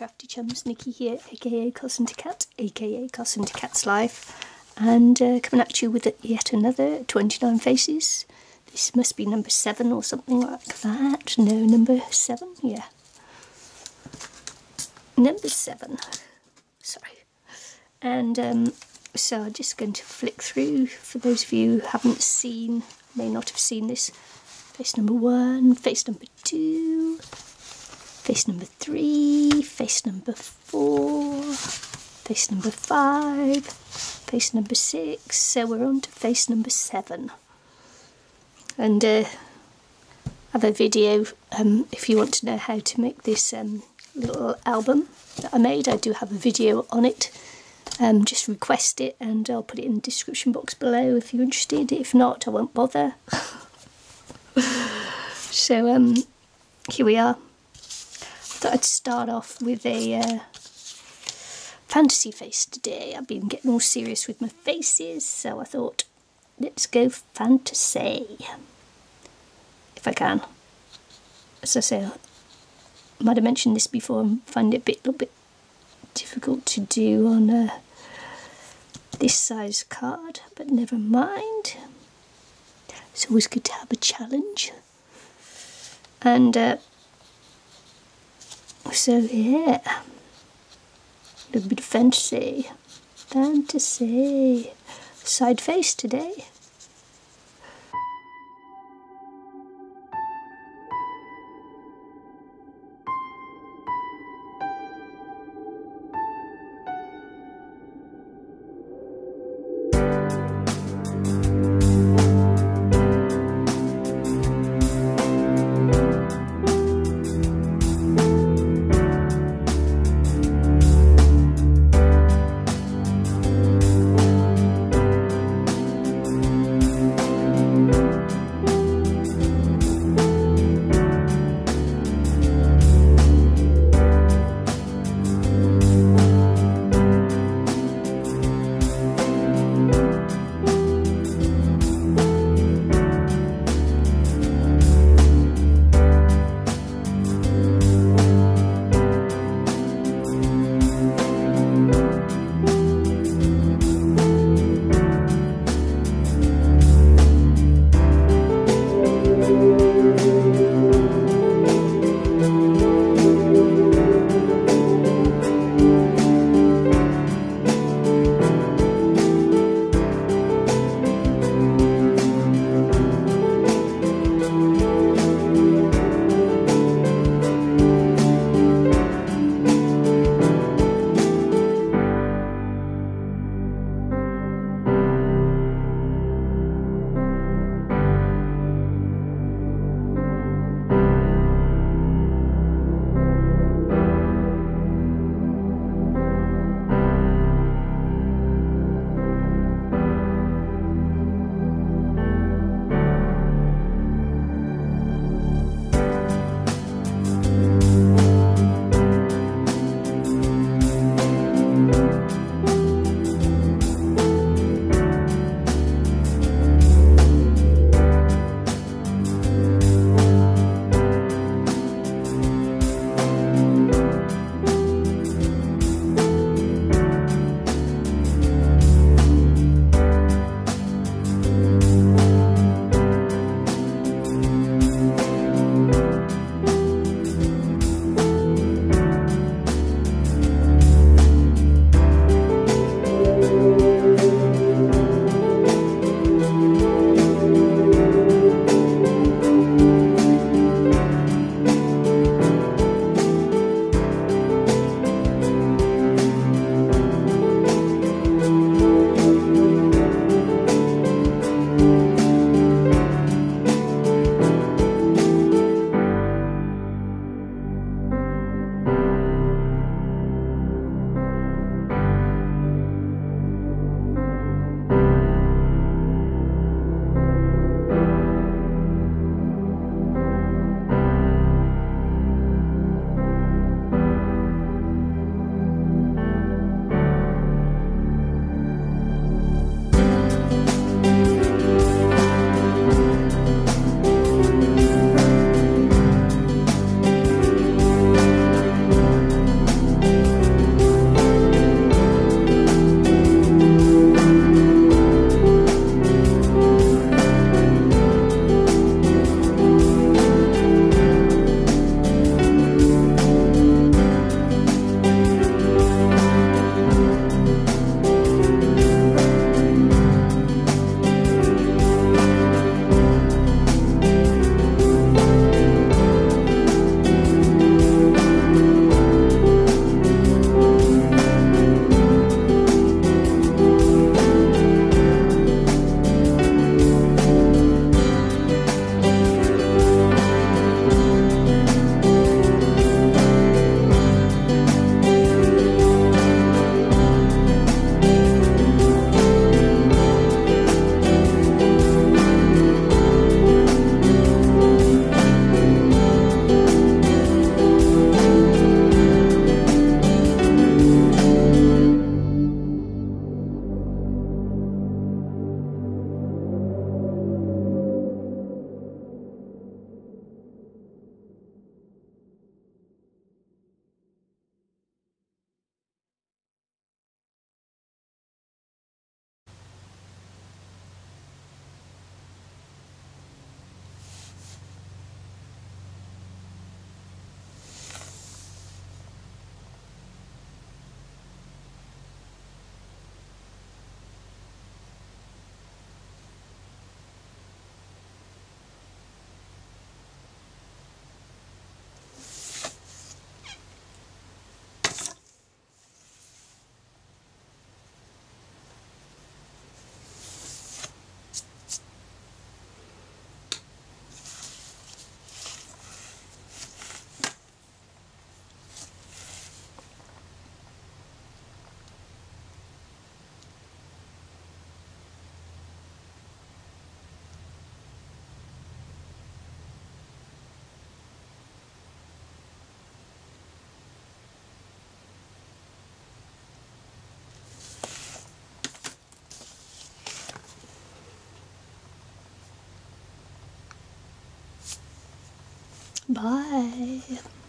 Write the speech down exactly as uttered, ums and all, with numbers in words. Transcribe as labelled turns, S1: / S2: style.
S1: crafty chums, Nikki here, aka Cousin to Cat, aka Cousin to Cat's Life, and uh, coming at you with yet another twenty-nine faces. This must be number seven or something like that. No, number seven, yeah. Number seven, sorry. And um, so I'm just going to flick through, for those of you who haven't seen, may not have seen this. Face number one, face number two, face number three, face number four, face number five, face number six, so we're on to face number seven. And uh, I have a video um, if you want to know how to make this um, little album that I made. I do have a video on it. Um, just request it and I'll put it in the description box below if you're interested. If not, I won't bother. So um, here we are. I thought I'd start off with a uh, fantasy face today. I've been getting all serious with my faces, so I thought, let's go fantasy, if I can. As I say, I might have mentioned this before, I find it a bit, little bit difficult to do on uh, this size card, but never mind. It's always good to have a challenge. And uh, so yeah, a little bit of fantasy, fantasy, side face today. Bye.